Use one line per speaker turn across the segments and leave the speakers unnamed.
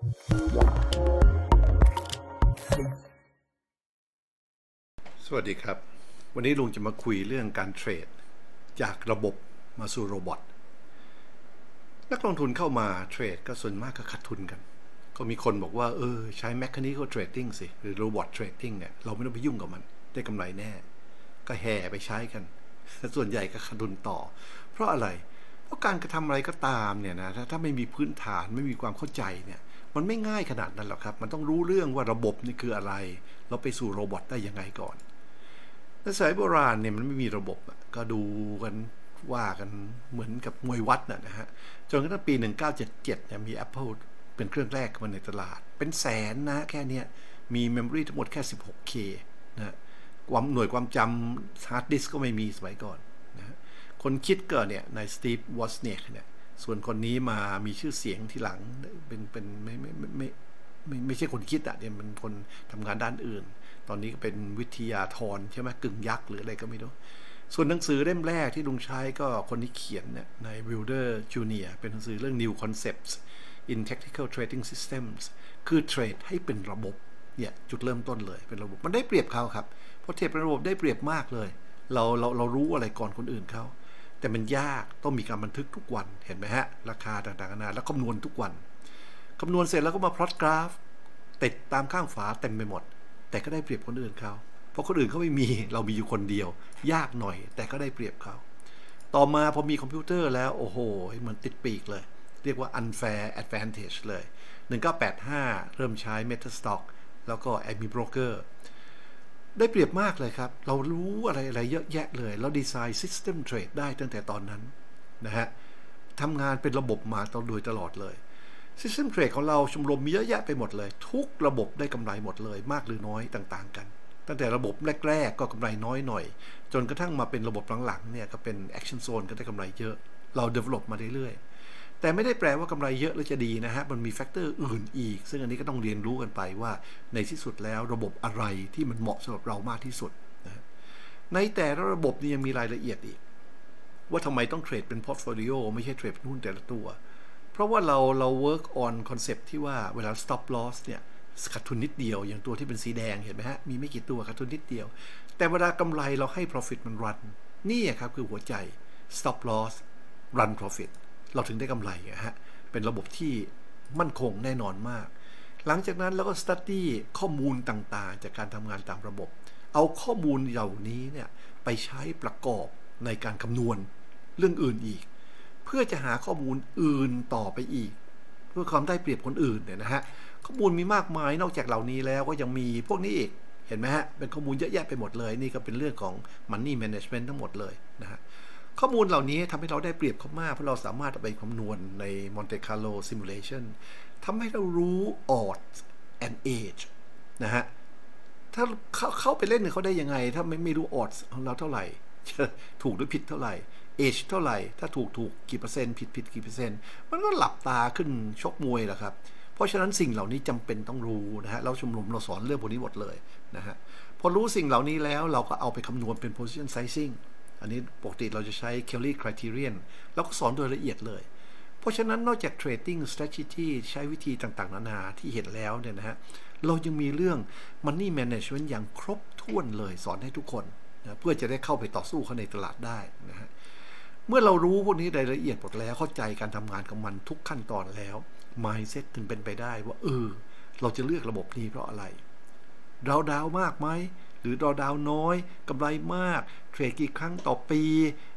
สวัสดีครับวันนี้ลุงจะมาคุยเรื่องการเทรดจากระบบมาสู่โรบอทนักลงทุนเข้ามาเทรดก็ส่วนมากก็ขาดทุนกันก็มีคนบอกว่าใช้ mechanical trading สิหรือ robot trading เนี่ยเราไม่ต้องไปยุ่งกับมันได้กำไรแน่ก็แห่ไปใช้กันส่วนใหญ่ก็ขาดทุนต่อเพราะอะไรเพราะการกระทำอะไรก็ตามเนี่ยนะถ้าไม่มีพื้นฐานไม่มีความเข้าใจเนี่ยมันไม่ง่ายขนาดนั้นหรอกครับมันต้องรู้เรื่องว่าระบบนี่คืออะไรเราไปสู่โรบอทได้ยังไงก่อนในสมัยโบราณเนี่ยมันไม่มีระบบก็ดูกันว่ากันเหมือนกับมวยวัดนะฮะจนกระทั่งปี1977เนี่ยมี Apple เป็นเครื่องแรกมาในตลาดเป็นแสนนะแค่นี้มีเมมโมรีทั้งหมดแค่ 16K นะความหน่วยความจำฮาร์ดดิสก์ก็ไม่มีสมัยก่อนนะคนคิดก็เนี่ยนายสตีฟวอสเนียกเนี่ยส่วนคนนี้มามีชื่อเสียงที่หลังเป็นไม่ใช่คนคิดเนี่ยเป็นคนทำงานด้านอื่นตอนนี้ก็เป็นวิทยาธรใช่ไหมกึ่งยักษ์หรืออะไรก็ไม่รู้ส่วนหนังสือเล่มแรกที่ลุงใช้ก็คนที่เขียนเนี่ยนายวิลเดอร์จูเนียร์เป็นหนังสือเรื่อง New Concepts in Technical Trading Systems คือเทรดให้เป็นระบบเนี่ยจุดเริ่มต้นเลยเป็นระบบมันได้เปรียบเขาครับเพราะเทรดเป็นระบบได้เปรียบมากเลยเรารู้อะไรก่อนคนอื่นเขาแต่มันยากต้องมีการบันทึกทุกวันเห็นไหมฮะราคาต่างๆนานาแล้วคำนวณทุกวันคำนวณเสร็จแล้วก็มาพลอตกราฟติดตามข้างฝาเต็มไปหมดแต่ก็ได้เปรียบคนอื่นเขาเพราะคนอื่นเขาไม่มีเรามีอยู่คนเดียวยากหน่อยแต่ก็ได้เปรียบเขาต่อมาพอมีคอมพิวเตอร์แล้วโอ้โหเหมือนติดปีกเลยเรียกว่า unfair advantage เลย1985เริ่มใช้ Metastock แล้วก็ Amy Broker ได้เปรียบมากเลยครับเรารู้อะไรเยอะแยะเลยเราดีไซน์ System Trade ได้ตั้งแต่ตอนนั้นนะฮะทำงานเป็นระบบมาโดยตลอดเลย System Trade ของเราชมรมมีเยอะแยะไปหมดเลยทุกระบบได้กำไรหมดเลยมากหรือน้อยต่างๆกันตั้งแต่ระบบแรกๆก็กำไรน้อยหน่อยจนกระทั่งมาเป็นระบบหลังๆเนี่ยก็เป็น Action Zone ก็ได้กำไรเยอะเรา develop มาเรื่อยๆแต่ไม่ได้แปลว่ากำไรเยอะแล้วจะดีนะฮะมันมีแฟกเตอร์อื่นอีกซึ่งอันนี้ก็ต้องเรียนรู้กันไปว่าในที่สุดแล้วระบบอะไรที่มันเหมาะสำหรับเรามากที่สุดนะในแต่ละระบบนี่ยังมีรายละเอียดอีกว่าทำไมต้องเทรดเป็นพอร์ตโฟลิโอไม่ใช่เทรดหุ้นแต่ละตัวเพราะว่าเรา work on concept ที่ว่าเวลา stop loss เนี่ยขาดทุนนิดเดียวอย่างตัวที่เป็นสีแดงเห็นไหมฮะมีไม่กี่ตัวขาดทุนนิดเดียวแต่เวลากำไรเราให้ profit มัน run นี่ครับคือหัวใจ stop loss run profit เราถึงได้กำไรฮะเป็นระบบที่มั่นคงแน่นอนมากหลังจากนั้นเราก็ study ข้อมูลต่างๆจากการทำงานตามระบบเอาข้อมูลเหล่านี้เนี่ยไปใช้ประกอบในการคำนวณเรื่องอื่นอีกเพื่อจะหาข้อมูลอื่นต่อไปอีกเพื่อความได้เปรียบคนอื่นเนี่ยนะฮะข้อมูลมีมากมายนอกจากเหล่านี้แล้วก็ยังมีพวกนี้อีกเห็นไหมฮะเป็นข้อมูลเยอะแยะไปหมดเลยนี่ก็เป็นเรื่องของ Money Management ทั้งหมดเลยนะฮะข้อมูลเหล่านี้ทำให้เราได้เปรียบเขามากเพราะเราสามารถเอาไปคำนวณใน Monte Carlo Simulation ทำให้เรารู้ odds and age นะฮะถ้าเข้าไปเล่นเขาได้ยังไงถ้าไม่รู้ odds ของเราเท่าไหร่ถูกหรือผิดเท่าไหร่age เท่าไหร่ถ้าถูกกี่เปอร์เซ็นต์ผิดกี่เปอร์เซ็นต์มันก็หลับตาขึ้นชกมวยแหละครับเพราะฉะนั้นสิ่งเหล่านี้จำเป็นต้องรู้นะฮะเราชมรมเราสอนเรื่องพวกนี้หมดเลยนะฮะพอรู้สิ่งเหล่านี้แล้วเราก็เอาไปคำนวณเป็น position sizing อันนี้ปกติเราจะใช้ Kelly criterion แล้วก็สอนโดยละเอียดเลยเพราะฉะนั้นนอกจาก trading strategy ใช้วิธีต่างๆนานาที่เห็นแล้วเนี่ยนะฮะเรายังมีเรื่อง money management อย่างครบถ้วนเลยสอนให้ทุกคนนะเพื่อจะได้เข้าไปต่อสู้เขาในตลาดได้นะฮะเมื่อเรารู้พวกนี้รายละเอียดหมดแล้วเข้าใจการทำงานของมันทุกขั้นตอนแล้ว mindset ถึงเป็นไปได้ว่าเราจะเลือกระบบนี้เพราะอะไรเราดาวมากไหมหรือเราดาวน้อยกำไรมากเทรดกี่ครั้งต่อปี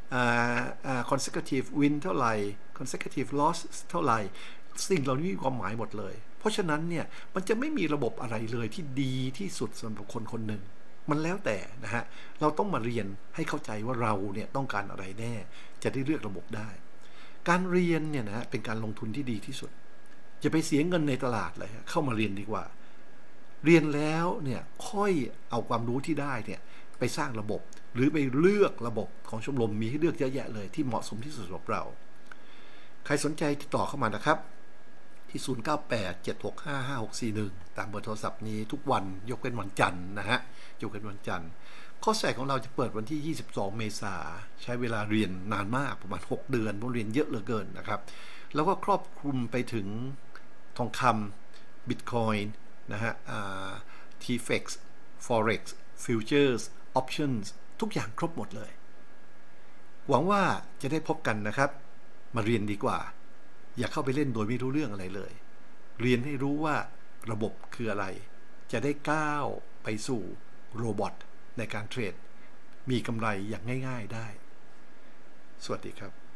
consecutive win เท่าไหร่ consecutive loss เท่าไหร่สิ่งเหล่านี้มีความหมายหมดเลยเพราะฉะนั้นเนี่ยมันจะไม่มีระบบอะไรเลยที่ดีที่สุดสำหรับคนหนึ่งมันแล้วแต่นะฮะเราต้องมาเรียนให้เข้าใจว่าเราเนี่ยต้องการอะไรแน่จะได้เลือกระบบได้การเรียนเนี่ยนะเป็นการลงทุนที่ดีที่สุดจะไปเสียเงินในตลาดเลยเข้ามาเรียนดีกว่าเรียนแล้วเนี่ยค่อยเอาความรู้ที่ได้เนี่ยไปสร้างระบบหรือไปเลือกระบบของชมรมมีให้เลือกเยอะแยะเลยที่เหมาะสมที่สุดสำหรับเราใครสนใจติดต่อเข้ามานะครับที่0987655641ตามเบอร์โทรศัพท์นี้ทุกวันยกเว้นวันจันทร์นะฮะยกเว้นวันจันทร์คอร์สแรกของเราจะเปิดวันที่22เมษายนใช้เวลาเรียนนานมากประมาณ6เดือนเพราะเรียนเยอะเหลือเกินนะครับแล้วก็ครอบคลุมไปถึงทองค Bitcoin นะฮะTFX Forex Futures Options ทุกอย่างครบหมดเลยหวังว่าจะได้พบกันนะครับมาเรียนดีกว่าอย่าเข้าไปเล่นโดยไม่รู้เรื่องอะไรเลยเรียนให้รู้ว่าระบบคืออะไรจะได้ก้าวไปสู่โรบอทในการเทรดมีกำไรอย่างง่ายๆได้สวัสดีครับ